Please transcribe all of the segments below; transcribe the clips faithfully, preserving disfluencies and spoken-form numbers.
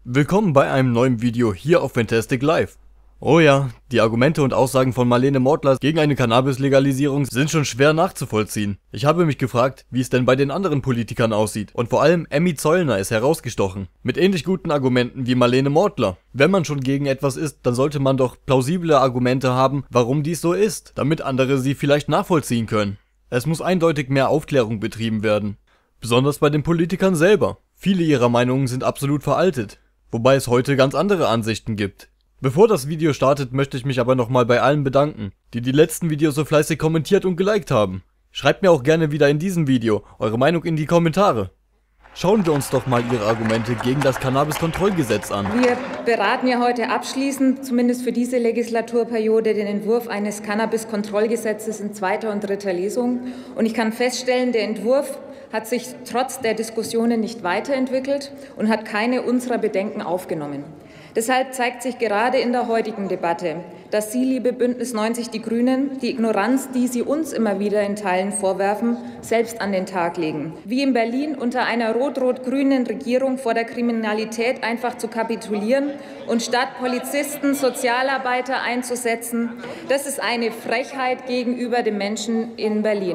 Willkommen bei einem neuen Video hier auf Fantastic Live. Oh ja, die Argumente und Aussagen von Marlene Mortler gegen eine Cannabis-Legalisierung sind schon schwer nachzuvollziehen. Ich habe mich gefragt, wie es denn bei den anderen Politikern aussieht. Und vor allem Emmy Zollner ist herausgestochen. Mit ähnlich guten Argumenten wie Marlene Mortler. Wenn man schon gegen etwas ist, dann sollte man doch plausible Argumente haben, warum dies so ist, damit andere sie vielleicht nachvollziehen können. Es muss eindeutig mehr Aufklärung betrieben werden. Besonders bei den Politikern selber. Viele ihrer Meinungen sind absolut veraltet. Wobei es heute ganz andere Ansichten gibt. Bevor das Video startet, möchte ich mich aber nochmal bei allen bedanken, die die letzten Videos so fleißig kommentiert und geliked haben. Schreibt mir auch gerne wieder in diesem Video eure Meinung in die Kommentare. Schauen wir uns doch mal ihre Argumente gegen das Cannabis-Kontrollgesetz an. Wir beraten ja heute abschließend, zumindest für diese Legislaturperiode, den Entwurf eines Cannabis-Kontrollgesetzes in zweiter und dritter Lesung. Und ich kann feststellen, der Entwurf hat sich trotz der Diskussionen nicht weiterentwickelt und hat keine unserer Bedenken aufgenommen. Deshalb zeigt sich gerade in der heutigen Debatte, dass Sie, liebe Bündnis neunzig Die Grünen, die Ignoranz, die Sie uns immer wieder in Teilen vorwerfen, selbst an den Tag legen. Wie in Berlin unter einer rot-rot-grünen Regierung vor der Kriminalität einfach zu kapitulieren und statt Polizisten Sozialarbeiter einzusetzen, das ist eine Frechheit gegenüber den Menschen in Berlin.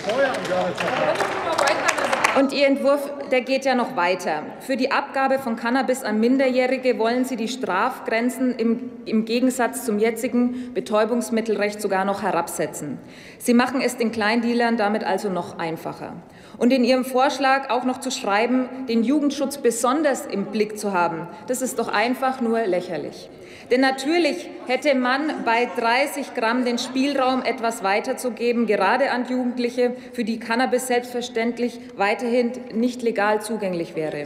Und Ihr Entwurf, der geht ja noch weiter. Für die Abgabe von Cannabis an Minderjährige wollen Sie die Strafgrenzen im, im Gegensatz zum jetzigen Betäubungsmittelrecht sogar noch herabsetzen. Sie machen es den Kleindealern damit also noch einfacher. Und in Ihrem Vorschlag auch noch zu schreiben, den Jugendschutz besonders im Blick zu haben, das ist doch einfach nur lächerlich. Denn natürlich hätte man bei dreißig Gramm den Spielraum, etwas weiterzugeben, gerade an Jugendliche, für die Cannabis selbstverständlich weiterhin nicht legal zugänglich wäre.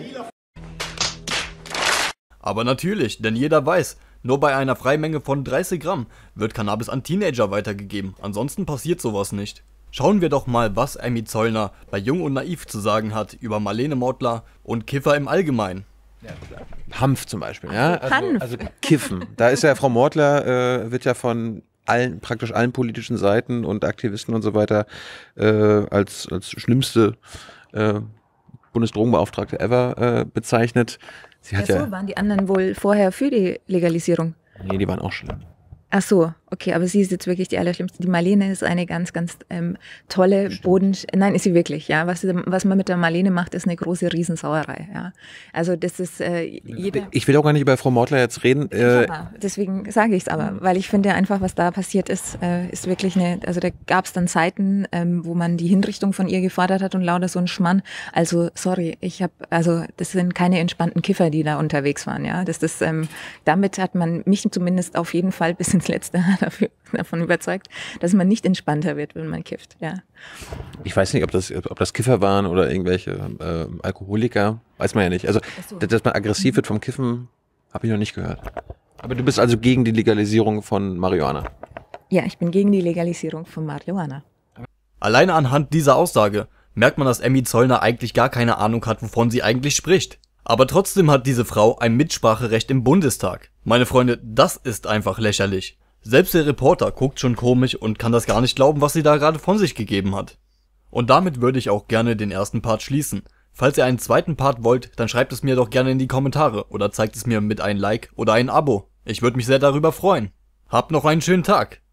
Aber natürlich, denn jeder weiß, nur bei einer Freimenge von dreißig Gramm wird Cannabis an Teenager weitergegeben, ansonsten passiert sowas nicht. Schauen wir doch mal, was Emmy Zollner bei Jung und Naiv zu sagen hat über Marlene Mortler und Kiffer im Allgemeinen. Hanf zum Beispiel, ja. Also, Hanf. also Kiffen. Da ist ja Frau Mortler, äh, wird ja von allen, praktisch allen politischen Seiten und Aktivisten und so weiter äh, als, als schlimmste äh, Bundesdrogenbeauftragte ever äh, bezeichnet. Sie hat Ach so, ja, waren die anderen wohl vorher für die Legalisierung? nee, die waren auch schlimm. Ach so, okay, aber sie ist jetzt wirklich die Allerschlimmste. Die Marlene ist eine ganz, ganz ähm, tolle Boden... Nein, ist sie wirklich, ja. Was, was man mit der Marlene macht, ist eine große Riesensauerei, ja. Also das ist äh, jeder... Ich will auch gar nicht über Frau Mortler jetzt reden. Äh, Deswegen sage ich es aber, weil ich finde einfach, was da passiert ist, äh, ist wirklich eine... Also da gab es dann Zeiten, ähm, wo man die Hinrichtung von ihr gefordert hat und lauter so ein Schmann. Also sorry, ich habe... Also das sind keine entspannten Kiffer, die da unterwegs waren, ja. Das ist, ähm, damit hat man mich zumindest auf jeden Fall bis ins Letzte dafür, davon überzeugt, dass man nicht entspannter wird, wenn man kifft, ja. Ich weiß nicht, ob das, ob das Kiffer waren oder irgendwelche äh, Alkoholiker, weiß man ja nicht. Also, so. Dass man aggressiv wird vom Kiffen, habe ich noch nicht gehört. Aber du bist also gegen die Legalisierung von Marihuana? Ja, ich bin gegen die Legalisierung von Marihuana. Alleine anhand dieser Aussage merkt man, dass Emmy Zollner eigentlich gar keine Ahnung hat, wovon sie eigentlich spricht. Aber trotzdem hat diese Frau ein Mitspracherecht im Bundestag. Meine Freunde, das ist einfach lächerlich. Selbst der Reporter guckt schon komisch und kann das gar nicht glauben, was sie da gerade von sich gegeben hat. Und damit würde ich auch gerne den ersten Part schließen. Falls ihr einen zweiten Part wollt, dann schreibt es mir doch gerne in die Kommentare oder zeigt es mir mit einem Like oder ein Abo. Ich würde mich sehr darüber freuen. Habt noch einen schönen Tag.